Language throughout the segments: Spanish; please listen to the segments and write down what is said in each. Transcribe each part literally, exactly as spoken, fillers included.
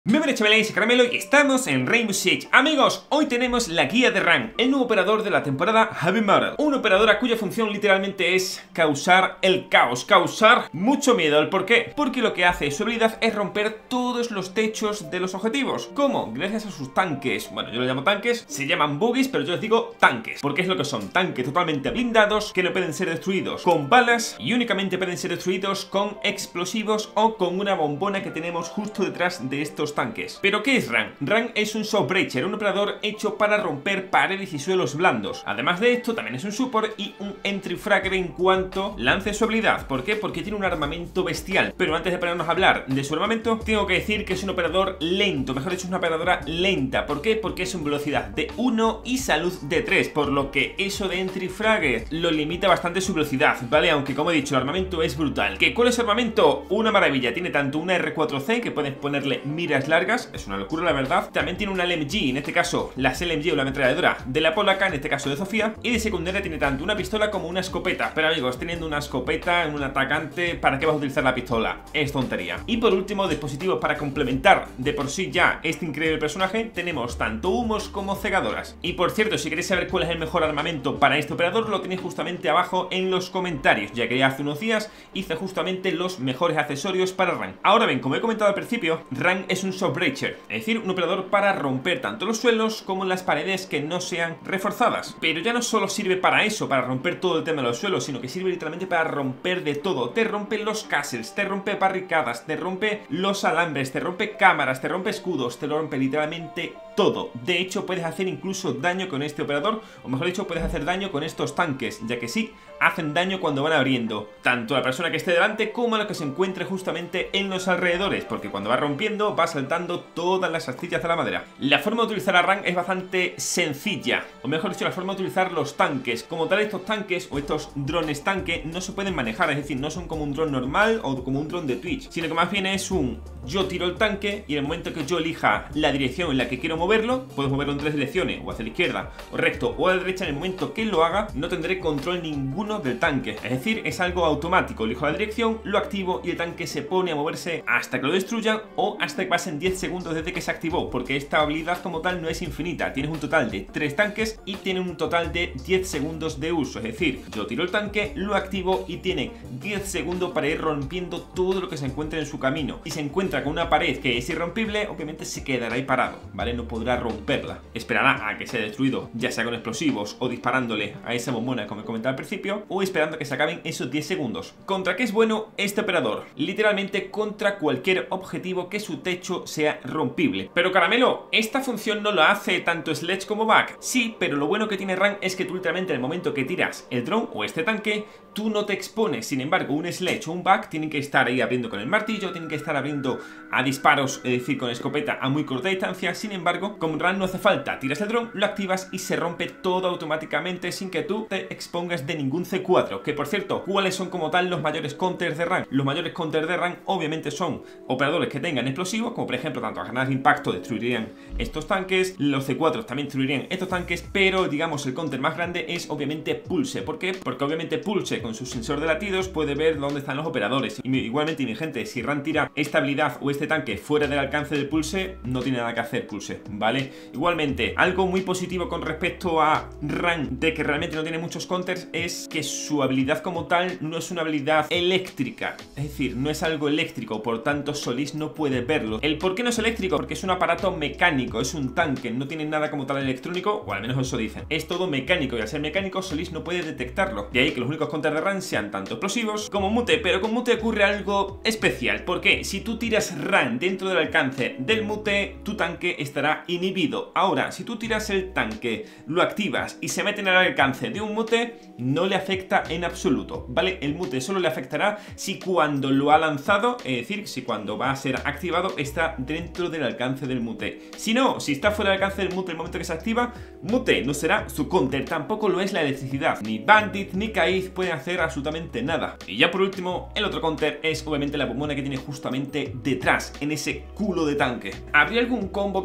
Muy buenas chavales, soy Caramelo y estamos en Rainbow Six. Amigos, hoy tenemos la guía de Rank, el nuevo operador de la temporada Heavy Metal. Un operador a cuya función literalmente es causar el caos, causar mucho miedo. ¿El por qué? Porque lo que hace su habilidad es romper todos los techos de los objetivos. ¿Cómo? Gracias a sus tanques. Bueno, yo los llamo tanques, se llaman buggies, pero yo les digo tanques, porque es lo que son, tanques totalmente blindados que no pueden ser destruidos con balas y únicamente pueden ser destruidos con explosivos o con una bombona que tenemos justo detrás de estos tanques. ¿Pero qué es Rank? Rank es un Showbreaker, un operador hecho para romper paredes y suelos blandos. Además de esto, también es un support y un entry fragger en cuanto lance su habilidad. ¿Por qué? Porque tiene un armamento bestial. Pero antes de ponernos a hablar de su armamento, tengo que decir que es un operador lento, mejor dicho, es una operadora lenta. ¿Por qué? Porque es en velocidad de uno y salud de tres, por lo que eso de entry fragger lo limita bastante su velocidad, ¿vale? Aunque como he dicho, el armamento es brutal. ¿Qué, ¿Cuál es su armamento? Una maravilla. Tiene tanto una R cuatro C, que puedes ponerle miras largas, es una locura la verdad. También tiene una L M G, en este caso las L M G o la ametralladora de la polaca, en este caso de Sofía. Y de secundaria tiene tanto una pistola como una escopeta. Pero amigos, teniendo una escopeta en un atacante, ¿para qué vas a utilizar la pistola? Es tontería. Y por último, dispositivos para complementar de por sí ya este increíble personaje, tenemos tanto humos como cegadoras. Y por cierto, si queréis saber cuál es el mejor armamento para este operador, lo tenéis justamente abajo en los comentarios, ya que ya hace unos días hice justamente los mejores accesorios para Rank. Ahora bien, como he comentado al principio, Rank es un Showbreaker, es decir, un operador para romper tanto los suelos como las paredes que no sean reforzadas. Pero ya no solo sirve para eso, para romper todo el tema de los suelos, sino que sirve literalmente para romper de todo. Te rompe los castles, te rompe barricadas, te rompe los alambres, te rompe cámaras, te rompe escudos, te lo rompe literalmente todo. De hecho, puedes hacer incluso daño con este operador, o mejor dicho, puedes hacer daño con estos tanques, ya que sí, hacen daño cuando van abriendo, tanto a la persona que esté delante como a la que se encuentre justamente en los alrededores, porque cuando va rompiendo va saltando todas las astillas de la madera. La forma de utilizar a Rank es bastante sencilla, o mejor dicho, la forma de utilizar los tanques. Como tal, estos tanques o estos drones tanque no se pueden manejar, es decir, no son como un dron normal o como un dron de Twitch, sino que más bien es un yo tiro el tanque y en el momento que yo elija la dirección en la que quiero moverlo, puedo moverlo en tres direcciones, o hacia la izquierda, o recto, o a la derecha. En el momento que lo haga, no tendré control ninguno del tanque, es decir, es algo automático. Elijo la dirección, lo activo y el tanque se pone a moverse hasta que lo destruyan o hasta que pasen diez segundos desde que se activó, porque esta habilidad como tal no es infinita. Tienes un total de tres tanques y tiene un total de diez segundos de uso, es decir, yo tiro el tanque, lo activo y tiene diez segundos para ir rompiendo todo lo que se encuentre en su camino. Y se encuentra con una pared que es irrompible, obviamente se quedará ahí parado, ¿vale? No podrá romperla, esperará a que sea destruido, ya sea con explosivos o disparándole a esa bombona como he comentado al principio, o esperando a que se acaben esos diez segundos. ¿Contra qué es bueno este operador? Literalmente contra cualquier objetivo que su techo sea rompible. Pero Caramelo, esta función no lo hace tanto Sledge como Back. Sí, pero lo bueno que tiene Rank es que tú literalmente en el momento que tiras el drone o este tanque, tú no te expones. Sin embargo, un Sledge o un Back tienen que estar ahí abriendo con el martillo, tienen que estar abriendo a disparos, es decir, con escopeta a muy corta distancia. Sin embargo, con Rank no hace falta, tiras el drone, lo activas y se rompe todo automáticamente sin que tú te expongas de ningún C cuatro. Que por cierto, ¿cuáles son como tal los mayores counters de Rank? Los mayores counters de Rank obviamente son operadores que tengan explosivos, como por ejemplo tanto las granadas de impacto destruirían estos tanques, los C cuatro también destruirían estos tanques, pero digamos el counter más grande es obviamente Pulse. ¿Por qué? Porque obviamente Pulse con su sensor de latidos puede ver dónde están los operadores. Y igualmente, mi gente, si Rank tira esta habilidad o este tanque fuera del alcance del Pulse, no tiene nada que hacer Pulse, ¿vale? Igualmente, algo muy positivo con respecto a Rank de que realmente no tiene muchos counters es que su habilidad como tal no es una habilidad eléctrica, es decir, no es algo eléctrico, por tanto Solís no puede verlo. ¿El por qué no es eléctrico? Porque es un aparato mecánico, es un tanque, no tiene nada como tal electrónico, o al menos eso dicen. Es todo mecánico y al ser mecánico Solís no puede detectarlo. De ahí que los únicos counters de Rank sean tanto explosivos como mute, pero con mute ocurre algo especial. ¿Por qué? Si tú tiras Rank dentro del alcance del mute, tu tanque estará inhibido. Ahora, si tú tiras el tanque, lo activas y se mete en el alcance de un mute, no le afecta en absoluto, ¿vale? El mute solo le afectará si cuando lo ha lanzado, es decir, si cuando va a ser activado está dentro del alcance del mute. Si no, si está fuera del alcance del mute el momento que se activa, mute no será su counter, tampoco lo es la electricidad. Ni Bandit ni Kaiz pueden hacer absolutamente nada. Y ya por último, el otro counter es obviamente la bombona que tiene justamente detrás, en ese culo de tanque. ¿Habría algún combo que hacer con este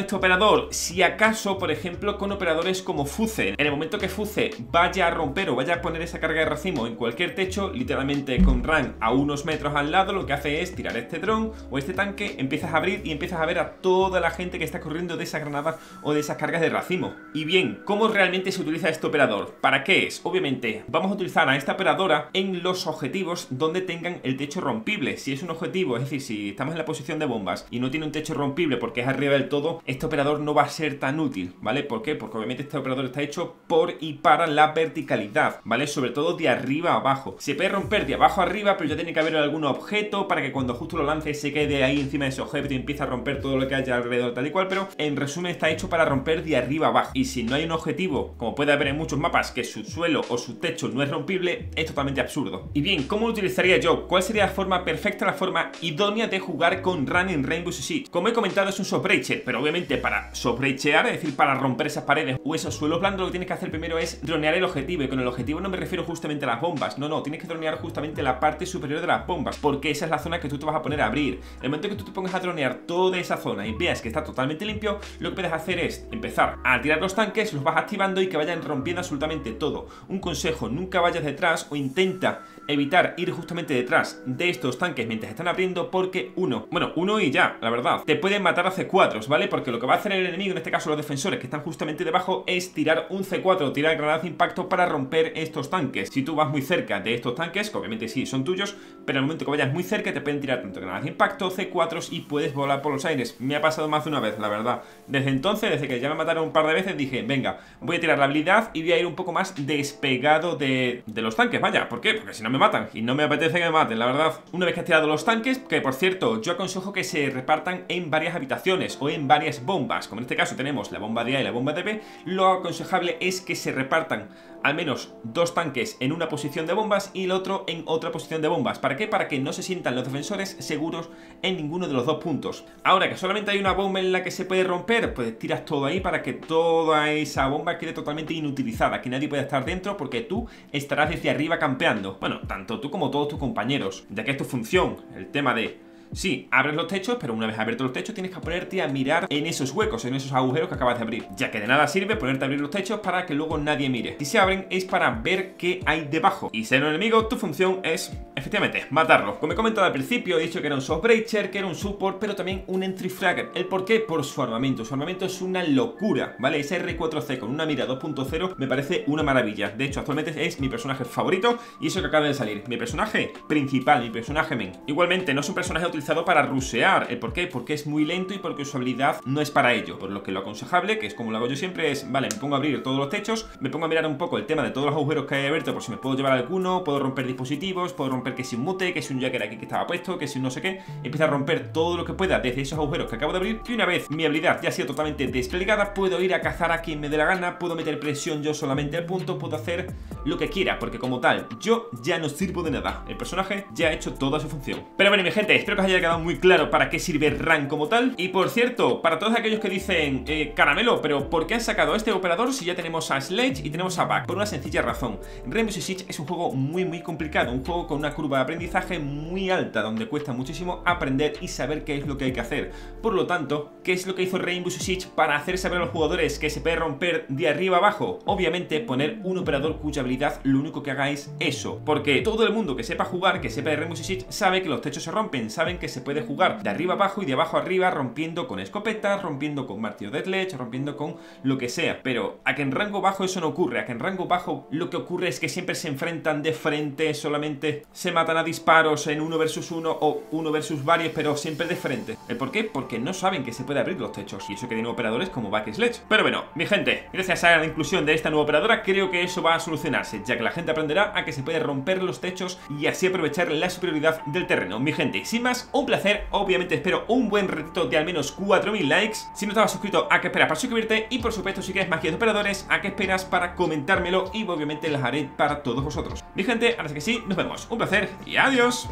este operador? Si acaso, por ejemplo, con operadores como Fuze. En el momento que Fuze vaya a romper o vaya a poner esa carga de racimo en cualquier techo, literalmente con Ran a unos metros al lado, lo que hace es tirar este dron o este tanque, empiezas a abrir y empiezas a ver a toda la gente que está corriendo de esas granadas o de esas cargas de racimo. Y bien, ¿cómo realmente se utiliza este operador? ¿Para qué es? Obviamente, vamos a utilizar a esta operadora en los objetivos donde tengan el techo rompible. Si es un objetivo, es decir, si estamos en la posición de bombas y no tiene un techo rompible porque es arriba del todo, este operador no va a ser tan útil, ¿vale? ¿Por qué? Porque obviamente este operador está hecho por y para la verticalidad, ¿vale? Sobre todo de arriba a abajo. Se puede romper de abajo a arriba, pero ya tiene que haber algún objeto para que cuando justo lo lance se quede ahí encima de ese objeto y empiece a romper todo lo que haya alrededor, tal y cual. Pero en resumen está hecho para romper de arriba a abajo. Y si no hay un objetivo, como puede haber en muchos mapas, que su suelo o su techo no es rompible, es totalmente absurdo. Y bien, ¿cómo lo utilizaría yo? ¿Cuál sería la forma perfecta, la forma idónea de jugar con Ran en Rainbow Six Siege? Como he comentado, es un softbreacher, pero obviamente para softbreachear, es decir, para romper esas paredes o esos suelos blandos, lo que tienes que hacer primero es dronear el objetivo. Y con el objetivo no me refiero justamente a las bombas, no, no, tienes que dronear justamente la parte superior de las bombas, porque esa es la zona que tú te vas a poner a abrir. En el momento que tú te pongas a dronear toda esa zona y veas que está totalmente limpio, lo que puedes hacer es empezar a tirar los tanques, los vas activando y que vayan rompiendo absolutamente todo. Un consejo, nunca vayas detrás o intenta evitar ir justamente detrás de estos tanques mientras están abriendo, porque uno, bueno, uno y ya, la verdad, te pueden matar a C cuatro, ¿vale? Porque lo que va a hacer el enemigo, en este caso los defensores que están justamente debajo, es tirar un C cuatro, tirar granadas de impacto para romper estos tanques. Si tú vas muy cerca de estos tanques, que obviamente sí, son tuyos, pero en el momento que vayas muy cerca te pueden tirar tanto granadas de impacto, C cuatro y puedes volar por los aires. Me ha pasado más de una vez, la verdad. Desde entonces, desde que ya me mataron un par de veces, dije, venga, voy a tirar la habilidad y voy a ir un poco más despegado de, de los tanques, vaya. ¿Por qué? Porque si no me matan y no me apetece que me maten, la verdad. Una vez que has tirado los tanques, que por cierto, yo aconsejo que se repartan en varias habitaciones o en varias bombas, como en este caso tenemos la bomba de A y la bomba de B, lo aconsejable es que se repartan al menos dos tanques en una posición de bombas y el otro en otra posición de bombas. ¿Para qué? Para que no se sientan los defensores seguros en ninguno de los dos puntos. Ahora que solamente hay una bomba en la que se puede romper, pues tiras todo ahí para que toda esa bomba quede totalmente inutilizada, que nadie pueda estar dentro porque tú estarás desde arriba campeando. Bueno, tanto tú como todos tus compañeros, ya que es tu función, el tema de... Sí, abres los techos, pero una vez abiertos los techos tienes que ponerte a mirar en esos huecos, en esos agujeros que acabas de abrir, ya que de nada sirve ponerte a abrir los techos para que luego nadie mire. Si se abren es para ver qué hay debajo. Y ser un enemigo, tu función es, efectivamente, matarlo. Como he comentado al principio, he dicho que era un softbreacher, que era un support, pero también un entry fragger. ¿El por qué? Por su armamento. Su armamento es una locura, ¿vale? Ese R cuatro C con una mira dos punto cero me parece una maravilla. De hecho, actualmente es mi personaje favorito y eso que acaba de salir. Mi personaje principal, mi personaje main. Igualmente, no es un personaje utilizado para rushear. ¿El por qué? Porque es muy lento y porque su habilidad no es para ello. Por lo que lo aconsejable, que es como lo hago yo siempre, es, vale, me pongo a abrir todos los techos, me pongo a mirar un poco el tema de todos los agujeros que hay abiertos por si me puedo llevar alguno, puedo romper dispositivos, puedo romper que si un mute, que si un jacker aquí que estaba puesto, que si un no sé qué, empiezo a romper todo lo que pueda desde esos agujeros que acabo de abrir, y una vez mi habilidad ya ha sido totalmente desplegada, puedo ir a cazar a quien me dé la gana, puedo meter presión yo solamente al punto, puedo hacer lo que quiera, porque como tal, yo ya no sirvo de nada. El personaje ya ha hecho toda su función. Pero bueno, mi gente, espero que os haya quedado muy claro para qué sirve Ran como tal. Y por cierto, para todos aquellos que dicen eh, caramelo, pero ¿por qué han sacado este operador si ya tenemos a Sledge y tenemos a Back? Por una sencilla razón. Rainbow Six Siege es un juego muy muy complicado, un juego con una curva de aprendizaje muy alta, donde cuesta muchísimo aprender y saber qué es lo que hay que hacer. Por lo tanto, ¿qué es lo que hizo Rainbow Six Siege para hacer saber a los jugadores que se puede romper de arriba abajo? Obviamente poner un operador cuya habilidad lo único que haga es eso, porque todo el mundo que sepa jugar, que sepa de Rainbow Six Siege, sabe que los techos se rompen, saben que se puede jugar de arriba abajo y de abajo arriba, rompiendo con escopetas, rompiendo con martillo de Sledge, rompiendo con lo que sea. Pero a que en rango bajo eso no ocurre, a que en rango bajo lo que ocurre es que siempre se enfrentan de frente, solamente se matan a disparos en uno versus uno o uno versus varios, pero siempre de frente. ¿El por qué? Porque no saben que se puede abrir los techos, y eso que tienen operadores como Back y Sledge. Pero bueno, mi gente, gracias a la inclusión de esta nueva operadora, creo que eso va a solucionarse, ya que la gente aprenderá a que se puede romper los techos y así aprovechar la superioridad del terreno. Mi gente, sin más, un placer. Obviamente espero un buen retito de al menos cuatro mil likes. Si no estabas suscrito, ¿a qué esperas para suscribirte? Y por supuesto, si quieres más guías de operadores, ¿a qué esperas para comentármelo? Y obviamente las haré para todos vosotros. Mi gente, ahora sí que sí, nos vemos. Un placer y adiós.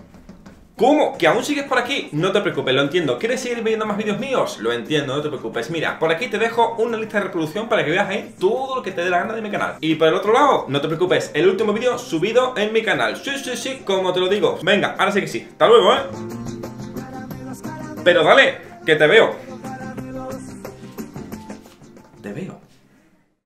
¿Cómo? ¿Que aún sigues por aquí? No te preocupes, lo entiendo. ¿Quieres seguir viendo más vídeos míos? Lo entiendo, no te preocupes. Mira, por aquí te dejo una lista de reproducción para que veas ahí todo lo que te dé la gana de mi canal. Y por el otro lado, no te preocupes, el último vídeo subido en mi canal. Sí, sí, sí, como te lo digo. Venga, ahora sí que sí. Hasta luego, ¿eh? Pero dale, que te veo. te veo.